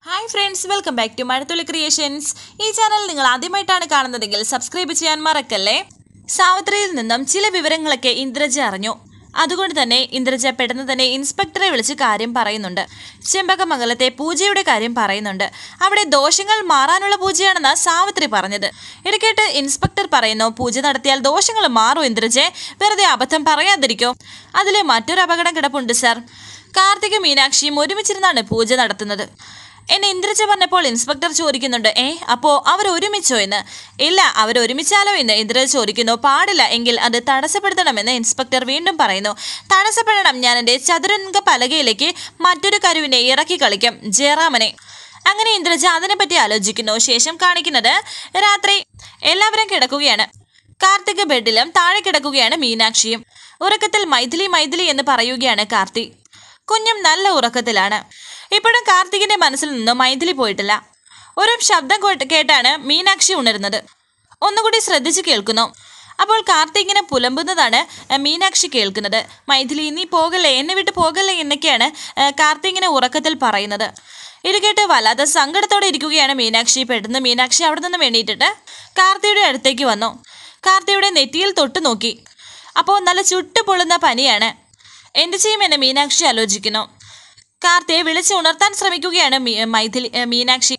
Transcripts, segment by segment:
Hi friends, welcome back to Mazhathulli creations. ഈ channel നിങ്ങൾ ആദ്യമായിട്ടാണ് കാണുന്നതെങ്കിൽ സബ്സ്ക്രൈബ് ചെയ്യാൻ മറക്കല്ലേ. സാവിത്രിയിൽ നിന്നും ചില വിവരങ്ങളൊക്കെ ഇന്ദ്രജ അറിഞ്ഞു. അതുകൊണ്ട് തന്നെ ഇന്ദ്രജ പെട്ടെന്ന് തന്നെ ഇൻസ്പെക്ടറെ വിളിച്ച് കാര്യം പറയുന്നുണ്ട്. ചെമ്പകമംഗലത്തെ പൂജയുടെ കാര്യം പറയുന്നുണ്ട്. അവിടെ ദോഷങ്ങൾ മാറാനുള്ള പൂജയാണെന്ന് സാവിത്രി പറഞ്ഞത്. ഇടയ്ക്കേട്ട് ഇൻസ്പെക്ടർ പറയുന്നു, പൂജ നടത്തിയാൽ ദോഷങ്ങൾ മാറും ഇന്ദ്രജെ, വെറുതെ അബദ്ധം പറയാതിരിക്കോ. അതിൽ മറ്റൊരു അപകടം കിടപ്പുണ്ട് സർ. കാർത്തിക മീനാക്ഷിയും ഒരുമിച്ചിരുന്നാണ് പൂജ നടത്തുന്നത് എന്നെ ഇന്ദ്രജ പറഞ്ഞപ്പോൾ ഇൻസ്പെക്ടർ ചോദിക്കുന്നുണ്ട്, അപ്പോ അവരൊരുമിച്ചോ എന്ന്. ഇല്ല, അവരൊരുമിച്ചാലോ എന്ന് ഇന്ദ്രജ ചോദിക്കുന്നു. പാടില്ല, എങ്കിൽ അത് തടസ്സപ്പെടുത്തണമെന്ന് ഇൻസ്പെക്ടർ വീണ്ടും പറയുന്നു. തടസ്സപ്പെടണം, ഞാൻ എൻ്റെ ചതുരംഗ പലകയിലേക്ക് മറ്റൊരു കരുവിനെ ഇറക്കി കളിക്കാം, ജയറാമനെ. അങ്ങനെ ഇന്ദ്രജ അതിനെപ്പറ്റി ആലോചിക്കുന്നു. ശേഷം കാണിക്കുന്നത് രാത്രി എല്ലാവരും കിടക്കുകയാണ്. കാർത്തിക ബെഡിലും താഴെ കിടക്കുകയാണ് മീനാക്ഷിയും. ഉറക്കത്തിൽ മൈഥിലി മൈഥിലി എന്ന് പറയുകയാണ് കാർത്തി. കുഞ്ഞും നല്ല ഉറക്കത്തിലാണ്. ഇപ്പോഴും കാർത്തികിന്റെ മനസ്സിൽ നിന്ന് മൈഥിലി പോയിട്ടില്ല. ഒരു ശബ്ദം കേട്ടാണ് മീനാക്ഷി ഉണരുന്നത്. ഒന്നുകൂടി ശ്രദ്ധിച്ച് കേൾക്കുന്നു. അപ്പോൾ കാർത്തികിനെ പുലമ്പുന്നതാണ് മീനാക്ഷി കേൾക്കുന്നത്. മൈഥിലി, നീ പോകല്ലേ, എന്നെ വിട്ട് പോകല്ലേ എന്നൊക്കെയാണ് കാർത്തികിനെ ഉറക്കത്തിൽ പറയുന്നത്. ഇത് കേട്ട് വല്ലാതെ സങ്കടത്തോടെ ഇരിക്കുകയാണ് മീനാക്ഷി. പെട്ടെന്ന് മീനാക്ഷി അവിടെ നിന്നും എണീറ്റിട്ട് കാർത്തിയുടെ അടുത്തേക്ക് വന്നു. കാർത്തിയുടെ നെറ്റിയിൽ തൊട്ട് നോക്കി. അപ്പോൾ നല്ല ചുട്ടുപൊള്ളുന്ന പനിയാണ്. എന്ത് ചെയ്യുമെന്ന് മീനാക്ഷി ആലോചിക്കുന്നു. കാർത്തിയെ വിളിച്ച് ഉണർത്താൻ ശ്രമിക്കുകയാണ് മീനാക്ഷി.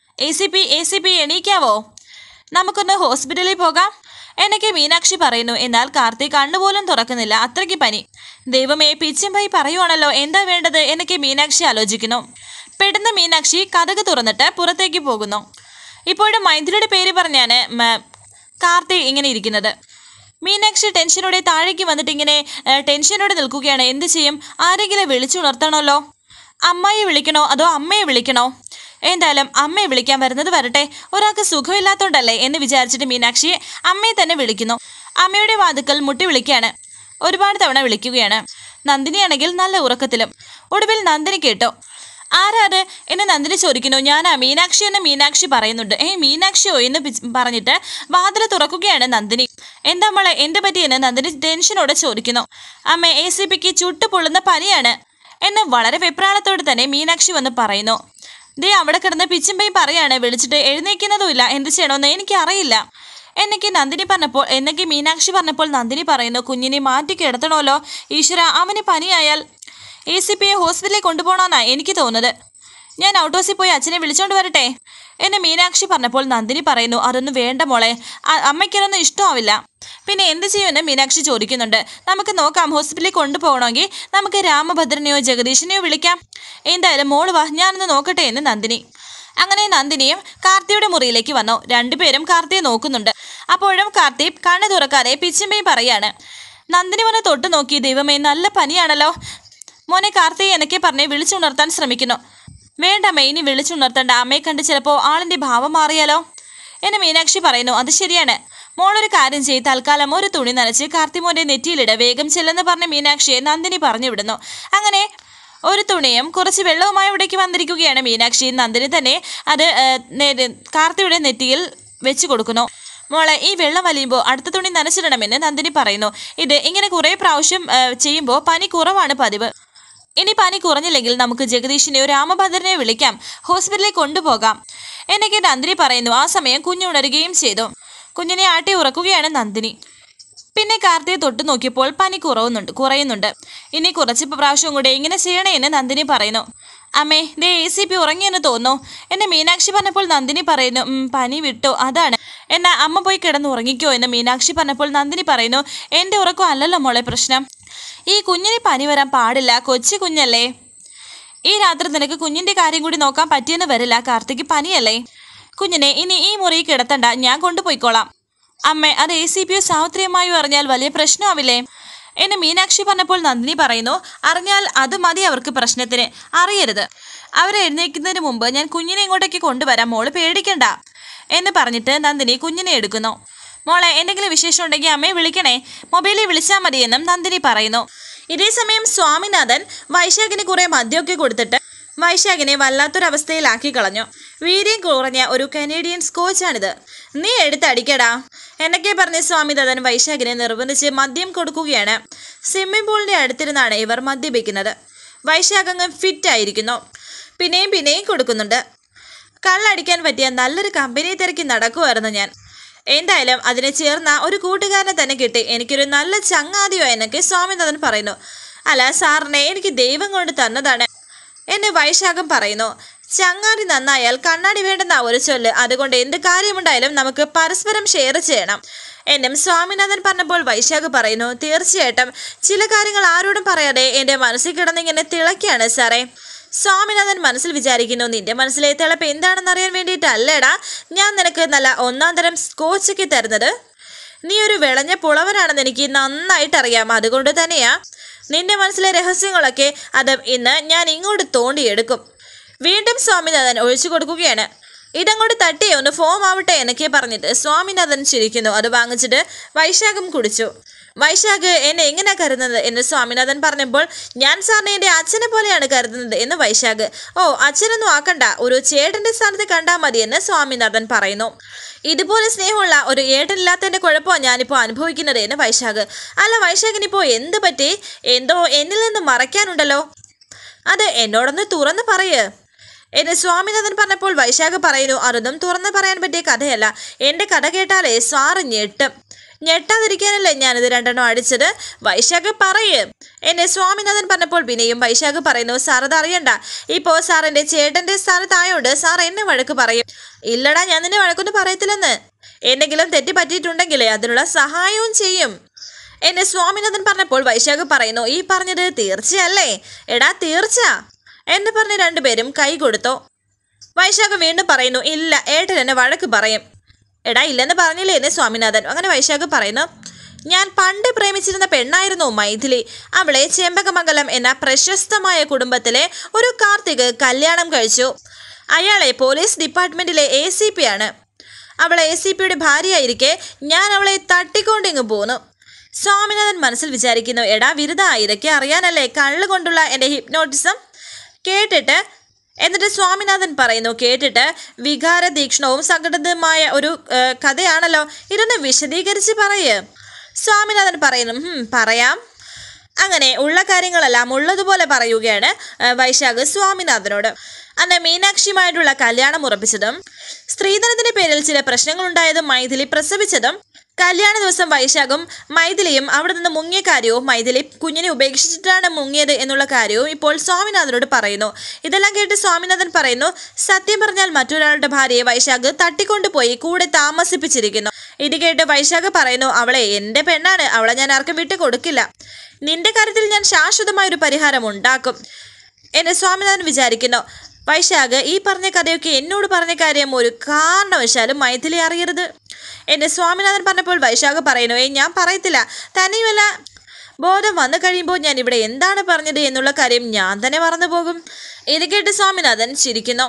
ACP എണീക്കാവോ, നമുക്കൊന്ന് ഹോസ്പിറ്റലിൽ പോകാം എന്നൊക്കെ മീനാക്ഷി പറയുന്നു. എന്നാൽ കാർത്തി കണ്ണുപോലും തുറക്കുന്നില്ല, അത്രയ്ക്ക് പനി. ദൈവമേ, പിച്ചമ്പായി പറയുവാണല്ലോ, എന്താ വേണ്ടത് എന്നൊക്കെ മീനാക്ഷി ആലോചിക്കുന്നു. പെട്ടെന്ന് മീനാക്ഷി കതക് തുറന്നിട്ട് പുറത്തേക്ക് പോകുന്നു. ഇപ്പോഴും മൈഥിലിയുടെ പേര് പറഞ്ഞാണ് കാർത്തി ഇങ്ങനെ ഇരിക്കുന്നത്. മീനാക്ഷി ടെൻഷനോടെ താഴേക്ക് വന്നിട്ട് ഇങ്ങനെ ടെൻഷനോടെ നിൽക്കുകയാണ്. എന്ത് ചെയ്യും, ആരെങ്കിലും വിളിച്ചുണർത്തണമല്ലോ. അമ്മായി വിളിക്കണോ അതോ അമ്മയെ വിളിക്കണോ? എന്തായാലും അമ്മയെ വിളിക്കാൻ വരുന്നത് വരട്ടെ, ഒരാൾക്ക് സുഖമില്ലാത്തോണ്ടല്ലേ എന്ന് വിചാരിച്ചിട്ട് മീനാക്ഷിയെ അമ്മയെ തന്നെ വിളിക്കുന്നു. അമ്മയുടെ വാതുക്കൽ മുട്ടി വിളിക്കുകയാണ്. ഒരുപാട് തവണ വിളിക്കുകയാണ്. നന്ദിനിയാണെങ്കിൽ നല്ല ഉറക്കത്തിലും. ഒടുവിൽ നന്ദിനി കേട്ടോ. ആരാത് എന്ന് നന്ദിനി ചോദിക്കുന്നു. ഞാനാ മീനാക്ഷി എന്ന് മീനാക്ഷി പറയുന്നുണ്ട്. മീനാക്ഷിയോ എന്ന് പറഞ്ഞിട്ട് വാതിൽ തുറക്കുകയാണ് നന്ദിനി. എന്താ മോളെ, എന്ത് പറ്റിയെന്ന് നന്ദിനി ടെൻഷനോടെ ചോദിക്കുന്നു. അമ്മ, ACPക്ക് ചുട്ടുപൊള്ളുന്ന പനിയാണ് എന്ന് വളരെ വെപ്രാളത്തോടെ തന്നെ മീനാക്ഷി വന്ന് പറയുന്നു. ദേ അവിടെ കിടന്ന് പിച്ചുമ്പയും പറയാണ്, വിളിച്ചിട്ട് എഴുന്നേക്കുന്നതുമില്ല, എന്ത് ചെയ്യണമെന്ന് എനിക്കറിയില്ല എന്നൊക്കെ മീനാക്ഷി പറഞ്ഞപ്പോൾ നന്ദിനി പറയുന്നു, കുഞ്ഞിനെ മാറ്റി കിടത്തണമല്ലോ ഈശ്വര, അവന് പനിയായാൽ ACPയെ ഹോസ്പിറ്റലിൽ കൊണ്ടുപോകണമെന്നാണ് എനിക്ക് തോന്നുന്നത്. ഞാൻ ഔട്ട് ഹൗസിൽ പോയി അച്ഛനെ വിളിച്ചോണ്ട് വരട്ടെ എന്ന് മീനാക്ഷി പറഞ്ഞപ്പോൾ നന്ദിനി പറയുന്നു, അതൊന്നും വേണ്ട മോളെ, അമ്മയ്ക്കതൊന്നും ഇഷ്ടമാവില്ല. പിന്നെ എന്ത് ചെയ്യുമെന്ന് മീനാക്ഷി ചോദിക്കുന്നുണ്ട്. നമുക്ക് നോക്കാം, ഹോസ്പിറ്റലിൽ കൊണ്ടുപോകണമെങ്കിൽ നമുക്ക് രാമഭദ്രനെയോ ജഗദീശനെയോ വിളിക്കാം. എന്തായാലും മോള് വാ, ഞാനൊന്ന് നോക്കട്ടെ എന്ന് നന്ദിനി. അങ്ങനെ നന്ദിനിയും കാർത്തിയുടെ മുറിയിലേക്ക് വന്നു. രണ്ടുപേരും കാർത്തിയെ നോക്കുന്നുണ്ട്. അപ്പോഴും കാർത്തി കണ്ണ് തുറക്കാതെ പിച്ചുമ്പയും പറയാണ്. നന്ദിനി വന്ന് തൊട്ട് നോക്കി. ദൈവമേ, നല്ല പനിയാണല്ലോ മോനെ കാർത്തി എന്നൊക്കെ പറഞ്ഞ് വിളിച്ചുണർത്താൻ ശ്രമിക്കുന്നു. വേണ്ടമ്മേ, ഇനി വിളിച്ചുണർത്തണ്ട, അമ്മയെ കണ്ട് ചിലപ്പോൾ ആളിൻ്റെ ഭാവം മാറിയാലോ എന്ന് മീനാക്ഷി പറയുന്നു. അത് ശരിയാണ്, മോളൊരു കാര്യം ചെയ്ത് തൽക്കാലം ഒരു തുണി നനച്ച് കാർത്തിമോൻ്റെ നെറ്റിയിലിട, വേഗം ചെല്ലെന്ന് പറഞ്ഞ് മീനാക്ഷിയെ നന്ദിനി പറഞ്ഞു വിടുന്നു. അങ്ങനെ ഒരു തുണിയും കുറച്ച് വെള്ളവുമായി ഇവിടേക്ക് വന്നിരിക്കുകയാണ് മീനാക്ഷി. നന്ദിനി തന്നെ അത് കാർത്തിയുടെ നെറ്റിയിൽ വെച്ച് കൊടുക്കുന്നു. മോളെ, ഈ വെള്ളം വലിയുമ്പോൾ അടുത്ത തുണി നനച്ചിടണമെന്ന് നന്ദിനി പറയുന്നു. ഇത് ഇങ്ങനെ കുറേ പ്രാവശ്യം ചെയ്യുമ്പോൾ പനി കുറവാണ് പതിവ്. ഇനി പനി കുറഞ്ഞില്ലെങ്കിൽ നമുക്ക് ജഗദീഷിനെയോ രാമഭദ്രനെയോ വിളിക്കാം, ഹോസ്പിറ്റലിൽ കൊണ്ടുപോകാം എന്നൊക്കെ നന്ദിനി പറയുന്നു. ആ സമയം കുഞ്ഞുണരുകയും ചെയ്തു. കുഞ്ഞിനെ ആട്ടി ഉറക്കുകയാണ് നന്ദിനി. പിന്നെ കാർത്തിയെ തൊട്ട് നോക്കിയപ്പോൾ പനി കുറയുന്നുണ്ട്. ഇനി കുറച്ച് പ്രാവശ്യം കൂടെ ഇങ്ങനെ ചെയ്യണേ എന്ന് നന്ദിനി പറയുന്നു. അമ്മേ, ദേ ACP ഉറങ്ങിയെന്ന് തോന്നുന്നു എന്നെ മീനാക്ഷി പറഞ്ഞപ്പോൾ നന്ദിനി പറയുന്നു. പനി വിട്ടോ, അതാണ്. എന്നാ അമ്മ പോയി കിടന്ന് ഉറങ്ങിക്കോ എന്ന് മീനാക്ഷി പറഞ്ഞപ്പോൾ നന്ദിനി പറയുന്നു, എൻ്റെ ഉറക്കം അല്ലല്ലോ മോളെ പ്രശ്നം, ഈ കുഞ്ഞിന് പനി വരാൻ പാടില്ല, കൊച്ചു കുഞ്ഞല്ലേ. ഈ രാത്രി നിനക്ക് കുഞ്ഞിൻ്റെ കാര്യം കൂടി നോക്കാൻ പറ്റിയെന്ന് വരില്ല, കാർത്തിക്ക് പനിയല്ലേ. കുഞ്ഞിനെ ഇനി ഈ മുറിയിൽ കിടത്തണ്ട, ഞാൻ കൊണ്ടുപോയിക്കോളാം. അമ്മേ, അത് ACPയോ സാവിത്രിയമായോ അറിഞ്ഞാൽ വലിയ പ്രശ്നമാവില്ലേ എന്ന് മീനാക്ഷി പറഞ്ഞപ്പോൾ നന്ദിനി പറയുന്നു, അറിഞ്ഞാൽ അത് മതി അവർക്ക് പ്രശ്നത്തിന്, അറിയരുത്. അവരെ എഴുന്നേൽക്കുന്നതിന് മുമ്പ് ഞാൻ കുഞ്ഞിനെ ഇങ്ങോട്ടേക്ക് കൊണ്ടുവരാം, മോള് പേടിക്കണ്ട എന്ന് പറഞ്ഞിട്ട് നന്ദിനി കുഞ്ഞിനെ എടുക്കുന്നു. മോളെ, എന്തെങ്കിലും വിശേഷം ഉണ്ടെങ്കിൽ അമ്മയെ വിളിക്കണേ, മൊബൈലിൽ വിളിച്ചാൽ മതിയെന്നും നന്ദിനി പറയുന്നു. ഇതേസമയം സ്വാമിനാഥൻ വൈശാഖിന് കുറെ മദ്യമൊക്കെ കൊടുത്തിട്ട് വൈശാഖിനെ വല്ലാത്തൊരവസ്ഥയിലാക്കി കളഞ്ഞു. വീര്യം കുറഞ്ഞ ഒരു കനേഡിയൻ സ്കോച്ചാണിത്, നീ എടുത്തടിക്കടാ എന്നൊക്കെ പറഞ്ഞ് സ്വാമിനാഥൻ വൈശാഖിനെ നിർബന്ധിച്ച് മദ്യം കൊടുക്കുകയാണ്. സ്വിമ്മിംഗ് പൂളിൻ്റെ അടുത്തിരുന്നാണ് ഇവർ മദ്യപിക്കുന്നത്. വൈശാഖ് അങ്ങ് ഫിറ്റ് ആയിരിക്കുന്നു. പിന്നെയും പിന്നെയും കൊടുക്കുന്നുണ്ട്. കള്ളടിക്കാൻ പറ്റിയ നല്ലൊരു കമ്പനിയെ തിരക്കി നടക്കുമായിരുന്നു ഞാൻ. എന്തായാലും അതിനെ ചേർന്ന ഒരു കൂട്ടുകാരനെ തന്നെ കിട്ടി. എനിക്കൊരു നല്ല ചങ്ങാതിയോ എന്നൊക്കെ സ്വാമിനാഥൻ പറയുന്നു. അല്ല സാറിനെ എനിക്ക് ദൈവം കൊണ്ട് തന്നതാണ് എന്ന് വൈശാഖം പറയുന്നു. ചങ്ങാതി നന്നായാൽ കണ്ണാടി വേണ്ടെന്ന ഒരു ചൊല്ല്. അതുകൊണ്ട് എന്ത് കാര്യമുണ്ടായാലും നമുക്ക് പരസ്പരം ഷെയർ ചെയ്യണം എന്നും സ്വാമിനാഥൻ പറഞ്ഞപ്പോൾ വൈശാഖ് പറയുന്നു, തീർച്ചയായിട്ടും ചില കാര്യങ്ങൾ ആരോടും പറയാതെ എൻ്റെ മനസ്സിൽ കിടന്നിങ്ങനെ തിളയ്ക്കാണ് സാറേ. സ്വാമിനാഥൻ മനസ്സിൽ വിചാരിക്കുന്നു, നിന്റെ മനസ്സിലെ തിളപ്പ് എന്താണെന്ന് അറിയാൻ വേണ്ടിയിട്ടല്ലേടാ ഞാൻ നിനക്ക് നല്ല ഒന്നാം തരം സ്കോച്ചൊക്കെ തരുന്നത്. നീ ഒരു വിളഞ്ഞ പുളവനാണെന്ന് എനിക്ക് നന്നായിട്ടറിയാം. അതുകൊണ്ട് തന്നെയാ നിന്റെ മനസ്സിലെ രഹസ്യങ്ങളൊക്കെ അത് ഇന്ന് ഞാൻ ഇങ്ങോട്ട് തോണ്ടിയെടുക്കും. വീണ്ടും സ്വാമിനാഥൻ ഒഴിച്ചു കൊടുക്കുകയാണ്. ഇതങ്ങോട്ട് തട്ടിയേ ഒന്ന് ഫോം ആവട്ടെ എന്നൊക്കെ പറഞ്ഞിട്ട് സ്വാമിനാഥൻ ചിരിക്കുന്നു. അത് വാങ്ങിച്ചിട്ട് വൈശാഖം കുടിച്ചു. വൈശാഖ് എന്നെ എങ്ങനെ കരുതുന്നത് എന്ന് സ്വാമിനാഥൻ പറഞ്ഞപ്പോൾ, ഞാൻ സാറിനെ എൻ്റെ അച്ഛനെ പോലെയാണ് കരുതുന്നത് എന്ന് വൈശാഖ്. ഓ, അച്ഛനൊന്നും ആക്കണ്ട, ഒരു ചേട്ടൻ്റെ സ്ഥാനത്ത് കണ്ടാൽ മതി എന്ന് സ്വാമിനാഥൻ പറയുന്നു. ഇതുപോലെ സ്നേഹമുള്ള ഒരു ഏട്ടനില്ലാത്തതിൻ്റെ കുഴപ്പമാണ് ഞാനിപ്പോൾ അനുഭവിക്കുന്നത് എന്ന് വൈശാഖ്. അല്ല വൈശാഖിനിപ്പോൾ എന്ത് പറ്റി? എന്തോ എന്നിൽ നിന്ന് മറയ്ക്കാനുണ്ടല്ലോ, അത് എന്നോടൊന്ന് തുറന്ന് പറയ് എന്ന് സ്വാമിനാഥൻ പറഞ്ഞപ്പോൾ വൈശാഖ് പറയുന്നു, അതൊന്നും തുറന്ന് പറയാൻ പറ്റിയ കഥയല്ല. എൻ്റെ കഥ കേട്ടാലേ സാറ് ഞെട്ടും. ഞെട്ടാതിരിക്കാനല്ലേ ഞാനിത് രണ്ടെണ്ണം അടിച്ചത്. വൈശാഖ് പറയ് എന്നെ സ്വാമിനാഥൻ പറഞ്ഞപ്പോൾ പിന്നെയും വൈശാഖ് പറയുന്നു, സാർ അത് അറിയണ്ട. ഇപ്പോൾ സാറിൻ്റെ ചേട്ടൻ്റെ സ്ഥാനത്തായോണ്ട് സാർ എന്നെ വഴക്ക് പറയും. ഇല്ലടാ, ഞാൻ നിന്നെ വഴക്കൊന്നും പറയത്തില്ലെന്ന്. എന്തെങ്കിലും തെറ്റി പറ്റിയിട്ടുണ്ടെങ്കിൽ അതിനുള്ള സഹായവും ചെയ്യും എന്നെ സ്വാമിനാഥൻ പറഞ്ഞപ്പോൾ വൈശാഖ് പറയുന്നു, ഈ പറഞ്ഞത് തീർച്ചയല്ലേ? എടാ തീർച്ച എന്ന് പറഞ്ഞ് രണ്ടുപേരും കൈ കൊടുത്തു. വൈശാഖ് വീണ്ടും പറയുന്നു, ഇല്ല, ഏട്ടൻ എന്നെ വഴക്ക് പറയും. എടാ ഇല്ലെന്ന് പറഞ്ഞില്ലേ എന്ന് സ്വാമിനാഥൻ. അങ്ങനെ വൈശാഖ് പറയുന്നു, ഞാൻ പണ്ട് പ്രേമിച്ചിരുന്ന പെണ്ണായിരുന്നു മൈഥിലി. അവളെ ചെമ്പകമംഗലം എന്ന പ്രശസ്തമായ കുടുംബത്തിലെ ഒരു കാർത്തിക് കല്യാണം കഴിച്ചു. അയാളെ പോലീസ് ഡിപ്പാർട്ട്മെൻറ്റിലെ ACP ആണ്. അവളെ ACPയുടെ ഭാര്യയായിരിക്കെ ഞാൻ അവളെ തട്ടിക്കൊണ്ടിങ്ങ് പോന്നു. സ്വാമിനാഥൻ മനസ്സിൽ വിചാരിക്കുന്നു, എടാ വിരുദ, ഇതൊക്കെ അറിയാനല്ലേ കള്ളുകൊണ്ടുള്ള എൻ്റെ ഹിപ്നോട്ടിസം കേട്ടിട്ട്. എന്നിട്ട് സ്വാമിനാഥൻ പറയുന്നു, കേട്ടിട്ട് വികാരതീക്ഷ്ണവും സംഘടിതമായ ഒരു കഥയാണല്ലോ, ഇതൊന്ന് വിശദീകരിച്ച് പറയ്. സ്വാമിനാഥൻ പറയുന്നു, പറയാം. അങ്ങനെ ഉള്ള കാര്യങ്ങളെല്ലാം ഉള്ളതുപോലെ പറയുകയാണ് വൈശാഖ് സ്വാമിനാഥനോട്. അന്ന് മീനാക്ഷിയുമായിട്ടുള്ള കല്യാണം ഉറപ്പിച്ചതും സ്ത്രീധനത്തിന്റെ പേരിൽ ചില പ്രശ്നങ്ങളുണ്ടായതും മൈഥിലി പ്രസവിച്ചതും കല്യാണ ദിവസം വൈശാഖും മൈഥിലിയും അവിടെ നിന്ന് മുങ്ങിയ കാര്യവും മൈഥിലി കുഞ്ഞിനെ ഉപേക്ഷിച്ചിട്ടാണ് മുങ്ങിയത് എന്നുള്ള കാര്യവും ഇപ്പോൾ സ്വാമിനാഥനോട് പറയുന്നു. ഇതെല്ലാം കേട്ട് സ്വാമിനാഥൻ പറയുന്നു, സത്യം പറഞ്ഞാൽ മറ്റൊരാളുടെ ഭാര്യയെ വൈശാഖ് തട്ടിക്കൊണ്ടുപോയി കൂടെ താമസിപ്പിച്ചിരിക്കുന്നു. ഇത് കേട്ട് വൈശാഖ് പറയുന്നു, അവളെ എൻ്റെ പെണ്ണാണ്, അവളെ ഞാൻ ആർക്കും വിട്ടു കൊടുക്കില്ല. നിന്റെ കാര്യത്തിൽ ഞാൻ ശാശ്വതമായൊരു പരിഹാരം ഉണ്ടാക്കും എന്ന് സ്വാമിനാഥൻ വിചാരിക്കുന്നു. വൈശാഖ്, ഈ പറഞ്ഞ കഥയൊക്കെ എന്നോട് പറഞ്ഞ കാര്യം ഒരു കാരണവശാലും മൈഥിലി അറിയരുത് എന്ന് സ്വാമിനാഥൻ പറഞ്ഞപ്പോൾ വൈശാഖ് പറയുന്നു, ഞാൻ പറയത്തില്ല. തന്നെയുമല്ല, ബോധം വന്നു കഴിയുമ്പോൾ ഞാൻ ഇവിടെ എന്താണ് പറഞ്ഞത് എന്നുള്ള കാര്യം ഞാൻ തന്നെ മറന്നു പോകും. ഇത് കേട്ട് സ്വാമിനാഥൻ ചിരിക്കുന്നു.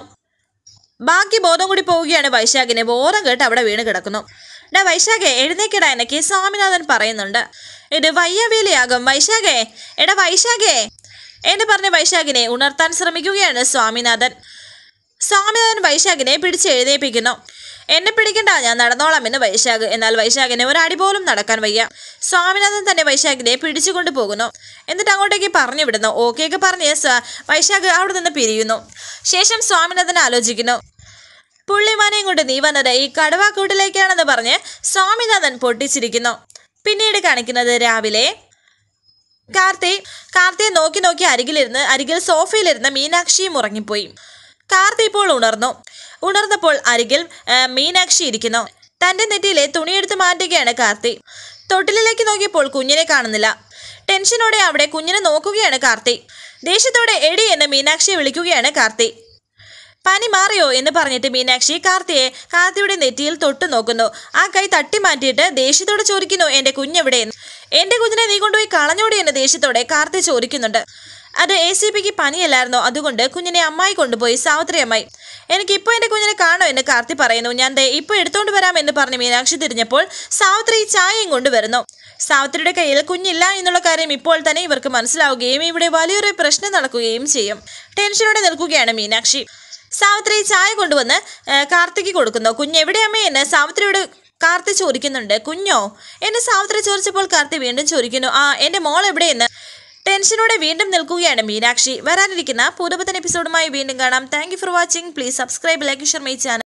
ബാക്കി ബോധം കൂടി പോവുകയാണ് വൈശാഖിനെ. ബോധം കേട്ട് അവിടെ വീണ് കിടക്കുന്നു. ഡാ വൈശാഖേ, എഴുന്നേക്കിടാ എന്നൊക്കെ സ്വാമിനാഥൻ പറയുന്നുണ്ട്. ഇത് വയ്യവേലിയാകും. വൈശാഖേ, എടാ വൈശാഖേ എന്ന് പറഞ്ഞ് വൈശാഖിനെ ഉണർത്താൻ ശ്രമിക്കുകയാണ് സ്വാമിനാഥൻ. സ്വാമിനാഥൻ വൈശാഖിനെ പിടിച്ച് എഴുന്നേൽപ്പിക്കുന്നു. എന്നെ പിടിക്കണ്ട, ഞാൻ നടന്നോളാം എന്ന് വൈശാഖ്. എന്നാൽ വൈശാഖിനെ ഒരടി പോലും നടക്കാൻ വയ്യ. സ്വാമിനാഥൻ തന്നെ വൈശാഖിനെ പിടിച്ചുകൊണ്ട് പോകുന്നു. എന്നിട്ട് അങ്ങോട്ടേക്ക് പറഞ്ഞു വിടുന്നു. ഓക്കെയൊക്കെ പറഞ്ഞ് വൈശാഖ് അവിടെ നിന്ന് പിരിയുന്നു. ശേഷം സ്വാമിനാഥൻ ആലോചിക്കുന്നു, പുള്ളിമാനെയും കൊണ്ട് നീ വന്നത് ഈ കടുവാക്കൂട്ടിലേക്കാണെന്ന് പറഞ്ഞ് സ്വാമിനാഥൻ പൊട്ടിച്ചിരിക്കുന്നു. പിന്നീട് കാണിക്കുന്നത് രാവിലെ കാർത്തിയെ നോക്കി അരികിൽ സോഫയിലിരുന്ന് മീനാക്ഷിയും ഉറങ്ങിപ്പോയി. കാർത്തി ഇപ്പോൾ ഉണർന്നപ്പോൾ അരികിൽ മീനാക്ഷി ഇരിക്കുന്നു. തൻ്റെ നെറ്റിയിലെ തുണിയെടുത്ത് മാറ്റുകയാണ് കാർത്തി. തൊട്ടിലേക്ക് നോക്കിയപ്പോൾ കുഞ്ഞിനെ കാണുന്നില്ല. ടെൻഷനോടെ അവിടെ കുഞ്ഞിനെ നോക്കുകയാണ് കാർത്തി. ദേഷ്യത്തോടെ എടി എന്ന് മീനാക്ഷിയെ വിളിക്കുകയാണ് കാർത്തി. പനി മാറിയോ എന്ന് പറഞ്ഞിട്ട് മീനാക്ഷി കാർത്തിയുടെ നെറ്റിയിൽ തൊട്ടു നോക്കുന്നു. ആ കൈ തട്ടി മാറ്റിയിട്ട് ദേഷ്യത്തോടെ ചോദിക്കുന്നു, എൻ്റെ കുഞ്ഞെവിടെ? എൻ്റെ കുഞ്ഞിനെ നീ കൊണ്ടുപോയി കളഞ്ഞോടി എന്ന് ദേഷ്യത്തോടെ കാർത്തി ചോദിക്കുന്നുണ്ട്. അത് ACPക്ക് പനിയല്ലായിരുന്നോ, അതുകൊണ്ട് കുഞ്ഞിനെ അമ്മായി കൊണ്ടുപോയി, സാവിത്രി അമ്മായി. എനിക്കിപ്പോൾ എൻ്റെ കുഞ്ഞിനെ കാണോ എന്ന് കാർത്തി പറയുന്നു. ഞാൻ ഇപ്പോൾ എടുത്തോണ്ട് വരാം എന്ന് പറഞ്ഞ് മീനാക്ഷി തിരിഞ്ഞപ്പോൾ സാവിത്രി ചായയും കൊണ്ടുവരുന്നു. സാവിത്രിയുടെ കയ്യിൽ കുഞ്ഞില്ല എന്നുള്ള കാര്യം ഇപ്പോൾ തന്നെ ഇവർക്ക് മനസ്സിലാവുകയും ഇവിടെ വലിയൊരു പ്രശ്നം നടക്കുകയും ചെയ്യും. ടെൻഷനോടെ നിൽക്കുകയാണ് മീനാക്ഷി. സാവിത്രി ചായ കൊണ്ടുവന്ന് കാർത്തിക്ക് കൊടുക്കുന്നു. കുഞ്ഞെവിടെയമ്മേ എന്ന് സാവിത്രിയോട് കാർത്തി ചോദിക്കുന്നുണ്ട്. കുഞ്ഞോ എന്ന് സാവിത്രി ചോദിച്ചപ്പോൾ കാർത്തി വീണ്ടും ചോദിക്കുന്നു, എൻ്റെ മോൾ എവിടെയെന്ന്. ടെൻഷനോടെ വീണ്ടും നിൽക്കുകയാണ് മീനാക്ഷി. വരാനിരിക്കുന്ന പുതുപുത്തൻ എപ്പിസോഡുമായി വീണ്ടും കാണാം. Thank you for watching. Please subscribe, like, share my channel.